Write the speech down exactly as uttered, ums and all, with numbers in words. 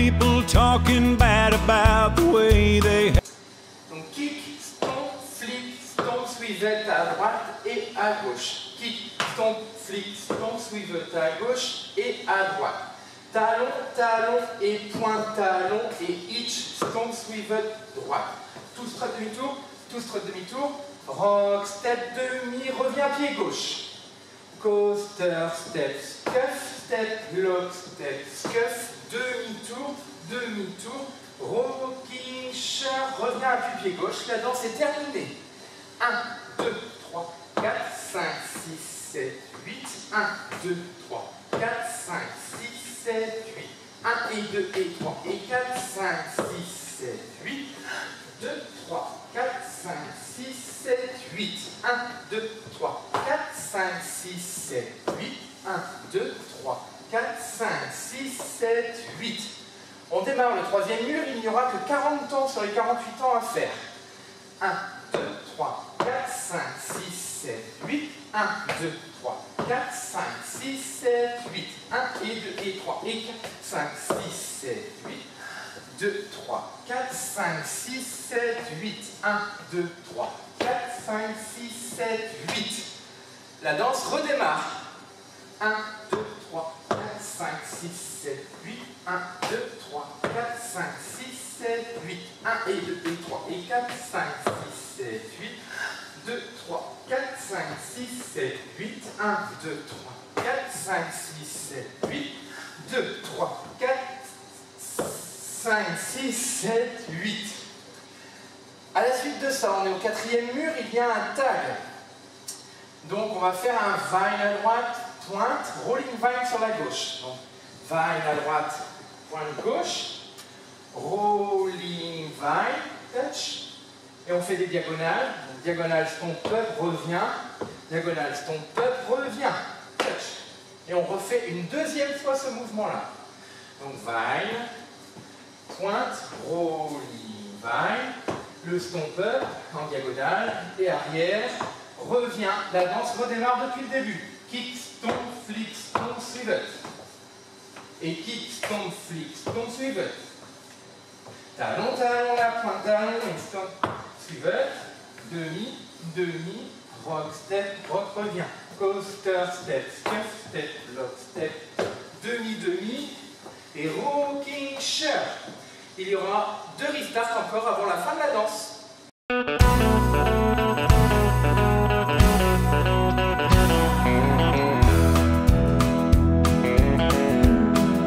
people talking bad about the way they. Donc kick, stomp, flick, stomp, swivel à droite et à gauche. Kick, stomp, flick, stomp, swivel à gauche et à droite. Talon, talon et point talon et hitch, stomp, swivel droite. Tout strut demi-tour, tout strut demi-tour. Rock, step, demi, reviens pied gauche. Coaster, step, scuff, step, lock, step, scuff, demi-tour, demi-tour, rocking chair, reviens à pied gauche, la danse est terminée. un, deux, trois, quatre, cinq, six, sept, huit, un, deux, trois, quatre, cinq, six, sept, huit, un et deux et trois et quatre, cinq, six, sept, huit, deux, trois, quatre, cinq, six, sept, huit, un, deux, trois, quatre, cinq, six, sept, huit, un, deux, trois, quatre, cinq, six, sept, huit. On démarre le troisième mur, il n'y aura que quarante temps sur les quarante-huit temps à faire. un, deux, trois, quatre, cinq, six, sept, huit, un, deux, trois, quatre, cinq, six, sept, huit, un et deux et trois et quatre, cinq, six, sept, huit, deux, trois, quatre, cinq, six, sept, huit, un, deux, trois, quatre, cinq, six, sept, huit. La danse redémarre. un, deux, trois, quatre, cinq, six, sept, huit, un, deux, trois, quatre, cinq, six, sept, huit, un et deux et trois et quatre, cinq, six, sept, huit, deux, trois, quatre, cinq, six, sept, huit, un, deux, trois, quatre, cinq, six, sept, huit, deux, trois, quatre, cinq, six, sept, huit. À la suite de ça, on est au quatrième mur, il y a un tag. Donc on va faire un vine à droite, pointe, rolling vine sur la gauche. Donc vine à droite, pointe gauche, rolling vine, touch, et on fait des diagonales. Donc, diagonale stomp up, revient, diagonale stomp up, revient, touch. Et on refait une deuxième fois ce mouvement-là. Donc vine, pointe, rolling vine, le stomp up en diagonale et arrière, revient, la danse redémarre depuis le début. Kick, stomp, flick, stomp, swivel. Et kick, stomp, flick, stomp, swivel. Talon, talon, la pointe, talon, et stomp, swivel. Demi, demi, rock, step, rock, revient. Coaster, step, scuff, step, lock, step. Demi, demi. Et rocking chair. Il y aura deux restarts encore avant la fin de la danse.